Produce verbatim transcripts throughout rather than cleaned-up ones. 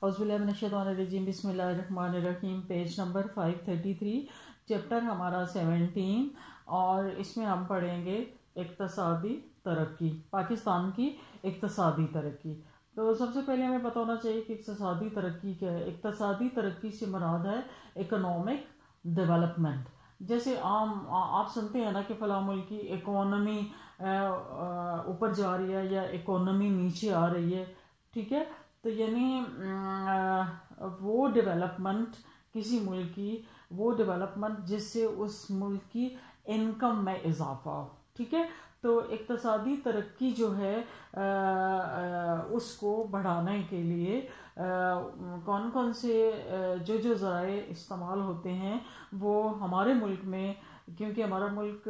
اعوذ باللہ من الشیطان الرجیم، بسم اللہ الرحمن الرحیم۔ Page number five thirty three, chapter ہمارا سیونٹین، اور اس میں ہم پڑھیں گے اقتصادی ترقی، پاکستان کی اقتصادی ترقی۔ تو سب سے پہلے ہمیں پتہ ہونا چاہیے کہ اقتصادی ترقی کیا ہے۔ اقتصادی ترقی سے مراد ہے اکنامک ڈیولپمنٹ۔ جیسے عام آپ سنتے ہیں نا کہ فلاں ملک کی اکانومی اوپر جا رہی ہے یا اکانومی نیچے آ رہی ہے، ٹھیک ہے، تو یعنی وہ ڈیولپمنٹ کسی ملک کی، وہ ڈیولپمنٹ جس سے اس ملک کی انکم میں اضافہ ہو، ٹھیک ہے۔ تو اقتصادی ترقی جو ہے اس کو بڑھانے کے لیے کون کون سے جو جو ذرائع استعمال ہوتے ہیں وہ ہمارے ملک میں، کیونکہ ہمارا ملک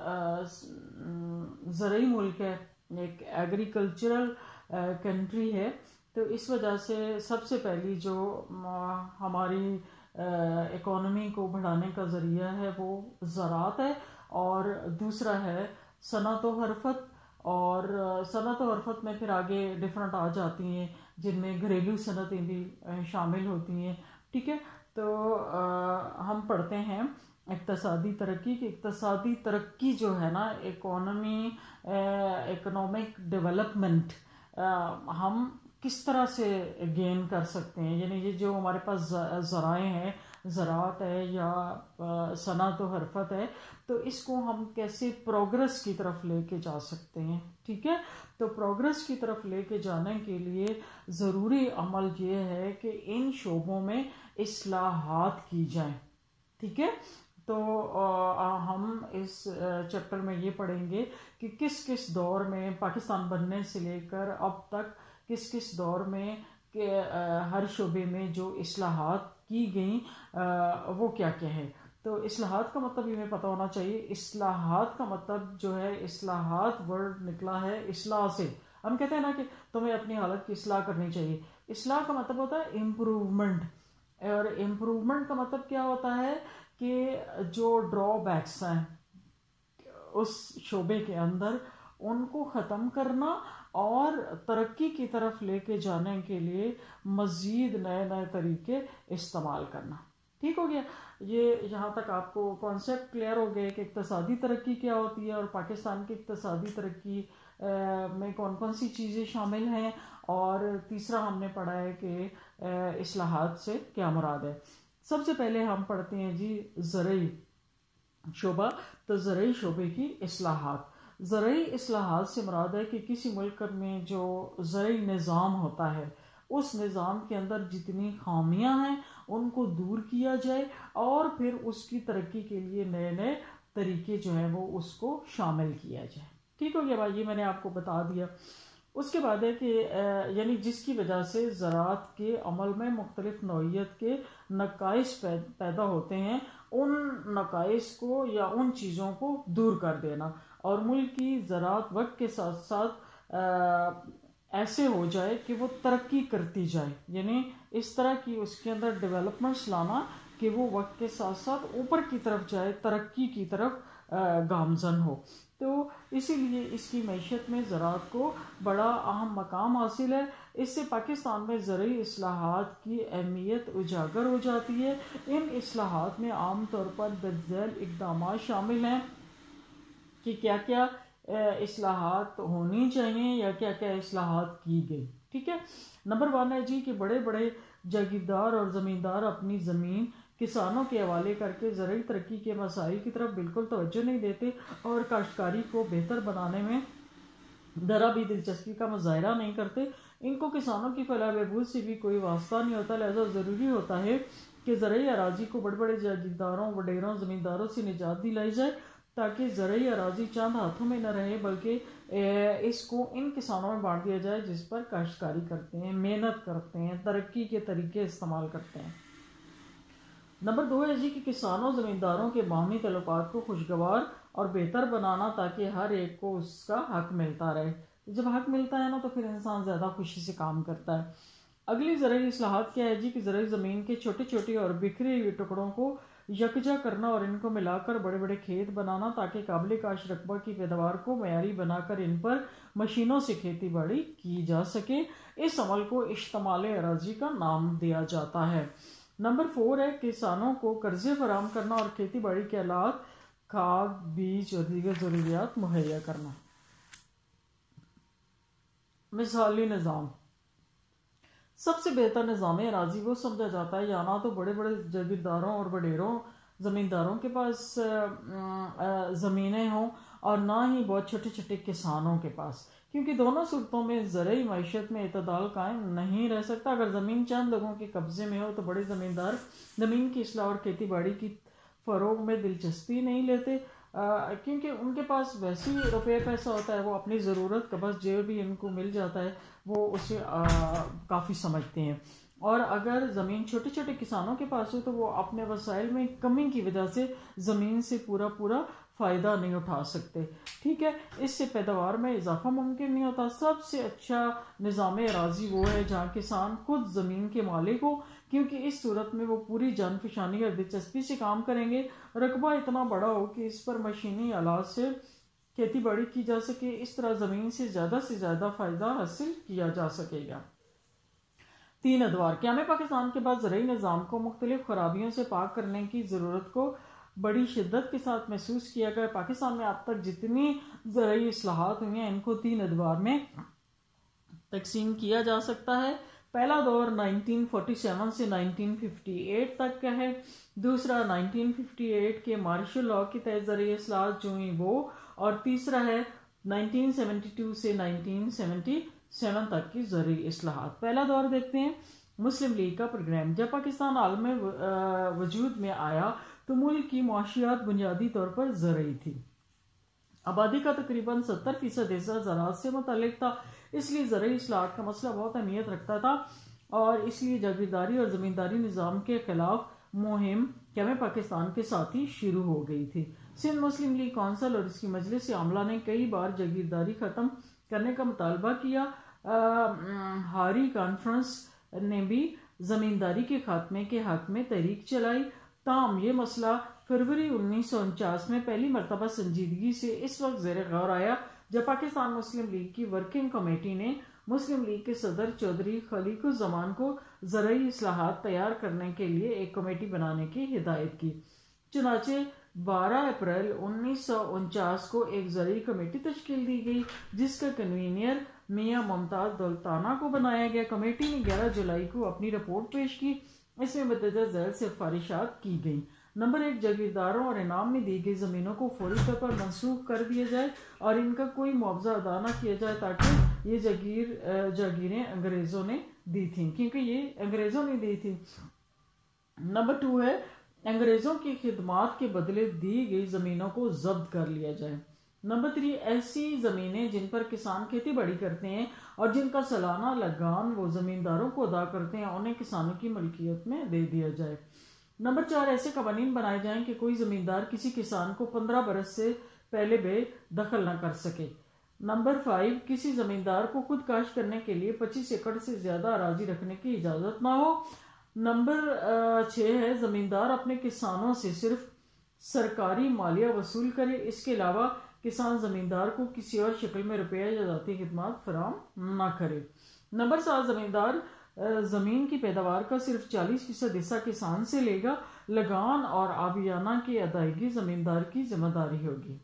زرعی ملک ہے، ایک ایگریکلچرل کنٹری ہے، تو اس وجہ سے سب سے پہلی جو ہماری اکانومی کو بڑھانے کا ذریعہ ہے وہ زراعت ہے، اور دوسرا ہے صنعت و حرفت۔ اور صنعت و حرفت میں پھر آگے ڈفرنٹ آ جاتی ہیں جن میں گھریلو صنعتیں بھی شامل ہوتی ہیں، ٹھیک ہے۔ تو ہم پڑھتے ہیں اقتصادی ترقی کی اقتصادی ترقی جو ہے نا، اکانومی اکنامک ڈیولپمنٹ ہم کس طرح سے گین کر سکتے ہیں، یعنی یہ جو ہمارے پاس ذرائع ہیں، زراعت ہے یا صنعت و حرفت ہے، تو اس کو ہم کیسے پروگرس کی طرف لے کے جا سکتے ہیں، ٹھیک ہے۔ تو پروگرس کی طرف لے کے جانے کے لیے ضروری عمل یہ ہے کہ ان شعبوں میں اصلاحات کی جائیں، ٹھیک ہے۔ تو ہم اس چیپٹر میں یہ پڑھیں گے کہ کس کس دور میں پاکستان بننے سے لے کر اب تک کس کس دور میں کہ ہر شعبے میں جو اصلاحات کی گئیں وہ کیا کیا ہے۔ تو اصلاحات کا مطلب یہ ہمیں پتہ ہونا چاہیے، اصلاحات کا مطلب جو ہے، اصلاحات ورڈ نکلا ہے اصلاح سے۔ ہم کہتے ہیں نا کہ تمہیں اپنی حالت کی اصلاح کرنی چاہیے، اصلاح کا مطلب ہوتا ہے امپروومنٹ، اور امپروومنٹ کا مطلب کیا ہوتا ہے کہ جو ڈرا بیکس ہیں اس شعبے کے اندر ان کو ختم کرنا اور ترقی کی طرف لے کے جانے کے لیے مزید نئے نئے طریقے استعمال کرنا، ٹھیک ہو گیا۔ یہ یہاں تک آپ کو کانسیپٹ کلیئر ہو گئے کہ اقتصادی ترقی کیا ہوتی ہے اور پاکستان کی اقتصادی ترقی میں کون کون سی چیزیں شامل ہیں، اور تیسرا ہم نے پڑھا ہے کہ اصلاحات سے کیا مراد ہے۔ سب سے پہلے ہم پڑھتے ہیں جی زرعی شعبہ، تو زرعی شعبے کی اصلاحات۔ زرعی اصلاحات سے مراد ہے کہ کسی ملک میں جو زرعی نظام ہوتا ہے اس نظام کے اندر جتنی خامیاں ہیں ان کو دور کیا جائے، اور پھر اس کی ترقی کے لیے نئے نئے طریقے جو ہیں وہ اس کو شامل کیا جائے، ٹھیک ہو گیا بھائی، یہ میں نے آپ کو بتا دیا۔ اس کے بعد ہے کہ یعنی جس کی وجہ سے زراعت کے عمل میں مختلف نوعیت کے نقائص پیدا ہوتے ہیں، ان نقائص کو یا ان چیزوں کو دور کر دینا، اور ملک کی زراعت وقت کے ساتھ ساتھ ایسے ہو جائے کہ وہ ترقی کرتی جائے، یعنی اس طرح کی اس کے اندر ڈیولپمنٹس لانا کہ وہ وقت کے ساتھ ساتھ اوپر کی طرف جائے، ترقی کی طرف گامزن ہو۔ تو اسی لیے اس کی معیشت میں زراعت کو بڑا اہم مقام حاصل ہے۔ اس سے پاکستان میں زرعی اصلاحات کی اہمیت اجاگر ہو جاتی ہے۔ ان اصلاحات میں عام طور پر درج ذیل اقدامات شامل ہیں کہ کیا کیا اصلاحات ہونی چاہیے یا کیا کیا اصلاحات کی گئی، ٹھیک ہے۔ نمبر ون ہے جی کہ بڑے بڑے جاگیردار اور زمیندار اپنی زمین کسانوں کے حوالے کر کے زرعی ترقی کے مسائل کی طرف بالکل توجہ نہیں دیتے، اور کاشتکاری کو بہتر بنانے میں ذرا بھی دلچسپی کا مظاہرہ نہیں کرتے۔ ان کو کسانوں کی فلاح بہبود سے بھی کوئی واسطہ نہیں ہوتا، لہذا ضروری ہوتا ہے کہ زرعی اراضی کو بڑے بڑے جاگیرداروں، وڈیروں، زمینداروں سے نجات دلائی جائے، تاکہ زرعی اراضی چند ہاتھوں میں نہ رہے بلکہ اس کو ان کسانوں میں بانٹ دیا جائے جس پر کاشتکاری کرتے ہیں، محنت کرتے ہیں، ترقی کے طریقے استعمال کرتے ہیں۔ نمبر دو ہے جی کہ کسانوں زمینداروں کے باہمی تعلقات کو خوشگوار اور بہتر بنانا، تاکہ ہر ایک کو اس کا حق ملتا رہے۔ جب حق ملتا ہے نا تو پھر انسان زیادہ خوشی سے کام کرتا ہے۔ اگلی زرعی اصلاحات کیا ہے جی کہ زرعی زمین کے چھوٹے چھوٹے اور بکھرے ہوئے ٹکڑوں کو یکجا کرنا اور ان کو ملا کر بڑے بڑے کھیت بنانا تاکہ قابل کاشت رقبہ کی پیداوار کو معیاری بنا کر ان پر مشینوں سے کھیتی باڑی کی جا سکے، اس عمل کو اشتمال اراضی کا نام دیا جاتا ہے۔ نمبر فور ہے کسانوں کو قرضے فراہم کرنا اور کھیتی باڑی کے آلات، کھاد، بیج اور دیگر ضروریات مہیا کرنا۔ مثالی نظام: سب سے بہتر نظام اراضی وہ سمجھا جاتا ہے یا نہ تو بڑے بڑے جاگیرداروں اور وڈیروں زمینداروں کے پاس زمینیں ہوں اور نہ ہی بہت چھوٹے چھوٹے کسانوں کے پاس، کیونکہ دونوں صورتوں میں زرعی معیشت میں اعتدال قائم نہیں رہ سکتا۔ اگر زمین چند لوگوں کے قبضے میں ہو تو بڑے زمیندار زمین کی اصلاح اور کھیتی باڑی کی فروغ میں دلچسپی نہیں لیتے، کیونکہ ان کے پاس ویسی روپے پیسہ ہوتا ہے، وہ اپنی ضرورت کا بس جو بھی ان کو مل جاتا ہے وہ اسے کافی سمجھتے ہیں۔ اور اگر زمین چھوٹے چھوٹے کسانوں کے پاس ہو تو وہ اپنے وسائل میں کمی کی وجہ سے زمین سے پورا پورا فائدہ نہیں اٹھا سکتے، ٹھیک ہے، اس سے پیداوار میں اضافہ ممکن نہیں ہوتا۔ سب سے اچھا نظام اراضی وہ ہے جہاں کسان خود زمین کے مالک ہو، کیونکہ اس صورت میں وہ پوری جان فشانی اور دلچسپی سے کام کریں گے۔ رقبہ اتنا بڑا ہو کہ اس پر مشینی آلات سے کھیتی باڑی کی جا سکے، اس طرح زمین سے زیادہ سے زیادہ فائدہ حاصل کیا جا سکے گا۔ تین ادوار: قیام پاکستان کے بعد زرعی نظام کو مختلف خرابیوں سے پاک کرنے کی ضرورت کو بڑی شدت کے ساتھ محسوس کیا گیا۔ پاکستان میں اب تک جتنی زرعی اصلاحات ہوئی ہیں ان کو تین ادوار میں تقسیم کیا جا سکتا ہے۔ پہلا دور نائنٹین فورٹی سیون سے نائنٹین ففٹی ایٹ تک کا ہے، دوسرا نائنٹین ففٹی ایٹ کے مارشل لاء کے تحت زرعی اصلاحات جو ہوئی وہ، اور تیسرا ہے نائنٹین سیونٹی ٹو سے نائنٹین سیونٹی سیون تک کی زرعی اصلاحات۔ پہلا دور دیکھتے ہیں، مسلم لیگ کا پروگرام۔ جب پاکستان عالم وجود میں آیا تو ملک کی معاشیات بنیادی طور پر زرعی تھی۔ آبادی کا تقریباً ستر فیصد حصہ زراعت سے متعلق تھا، اس لیے زرعی اصلاحات کا مسئلہ بہت اہمیت رکھتا تھا، اور اس لیے جاگیرداری اور زمینداری نظام کے خلاف مہم قیام پاکستان کے ساتھ ہی شروع ہو گئی تھی۔ سندھ مسلم لیگ کونسل اور اس کی مجلس عاملہ نے کئی بار جاگیرداری ختم کرنے کا مطالبہ کیا۔ ہاری کانفرنس نے بھی زمینداری کے خاتمے کے حق میں تحریک چلائی، تاہم یہ مسئلہ فروری انیس سو انچاس میں پہلی مرتبہ سنجیدگی سے اس وقت زیر غور آیا جب پاکستان مسلم لیگ کی ورکنگ کمیٹی نے مسلم لیگ کے صدر چودھری خلیق الزمان کو زرعی اصلاحات تیار کرنے کے لیے ایک کمیٹی بنانے کی ہدایت کی۔ چنانچہ بارہ اپریل انیس سو انچاس کو ایک زرعی کمیٹی تشکیل دی گئی جس کا کنوینئر میاں ممتاز دولتانہ کو بنایا گیا۔ کمیٹی نے گیارہ جولائی کو اپنی رپورٹ پیش کی، اس میں مندرجہ ذیل سفارشات کی گئیں۔ نمبر ایک، جاگیرداروں اور انعام میں دی گئی زمینوں کو فوری طور پر منسوخ کر دیا جائے اور ان کا کوئی معاوضہ ادا نہ کیا جائے، تاکہ یہ جاگیر جاگیریں انگریزوں نے دی تھیں، کیونکہ یہ انگریزوں نے دی تھی۔ نمبر ٹو ہے انگریزوں کی خدمات کے بدلے دی گئی زمینوں کو ضبط کر لیا جائے۔ نمبر تھری، ایسی زمینیں جن پر کسان کھیتی باڑی کرتے ہیں اور جن کا سالانہ لگان وہ زمینداروں کو ادا کرتے ہیں انہیں کسانوں کی ملکیت میں دے دیا جائے۔ نمبر چار، ایسے قوانین بنائے جائیں کہ کوئی زمیندار کسی کسان کو پندرہ برس سے پہلے بے دخل نہ کر سکے۔ نمبر فائیو، کسی زمیندار کو خود کاشت کرنے کے لیے پچیس ایکڑ سے زیادہ اراضی رکھنے کی اجازت نہ ہو۔ نمبر چھ ہے زمیندار اپنے کسانوں سے صرف سرکاری مالیہ وصول کرے، اس کے علاوہ کسان زمیندار کو کسی اور شکل میں روپیہ یا ذاتی خدمات فراہم نہ کرے۔ نمبر سات، زمیندار زمین کی پیداوار کا صرف چالیس فیصد حصہ کسان سے لے گا، لگان اور آبیانہ کی ادائیگی زمیندار کی ذمہ داری ہوگی۔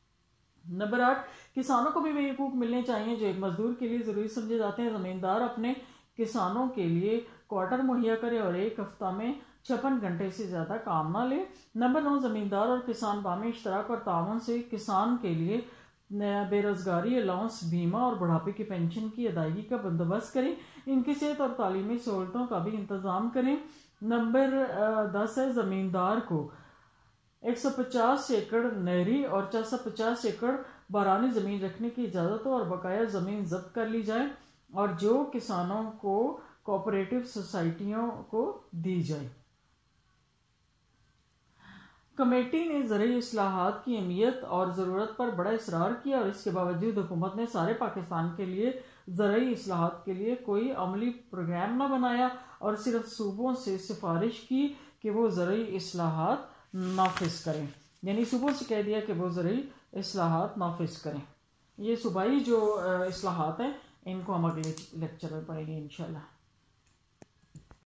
نمبر آٹھ، کسانوں کو بھی وہی حقوق ملنے چاہیے جو ایک مزدور کے لیے ضروری سمجھے جاتے ہیں۔ زمیندار اپنے کسانوں کے لیے کوارٹر مہیا کرے اور ایک ہفتہ میں چھپن گھنٹے سے زیادہ کام نہ لے۔ نمبر نو، زمیندار اور کسان باہمی اشتراک اور تعاون سے کسان کے لیے بے روزگاری الاؤنس، بیمہ اور بڑھاپے کی پینشن کی ادائیگی کا بندوبست کریں، ان کی صحت اور تعلیمی سہولتوں کا بھی انتظام کریں۔ نمبر دس ہے زمیندار کو ایک سو پچاس ایکڑ نہری اور چار سو پچاس ایکڑ بارانی زمین رکھنے کی اجازت ہو اور بقایا زمین ضبط کر لی جائے اور جو کسانوں کو کوآپریٹو سوسائٹیوں کو دی جائے۔ کمیٹی نے زرعی اصلاحات کی اہمیت اور ضرورت پر بڑا اصرار کیا اور اس کے باوجود حکومت نے سارے پاکستان کے لیے زرعی اصلاحات کے لیے کوئی عملی پروگرام نہ بنایا اور صرف صوبوں سے سفارش کی کہ وہ زرعی اصلاحات نافذ کریں، یعنی صبح سے کہہ دیا کہ وہ زرعی اصلاحات نافذ کریں۔ یہ صوبائی جو اصلاحات ہیں ان کو ہم اگلے لیکچر میں پڑھیں گے انشاءاللہ۔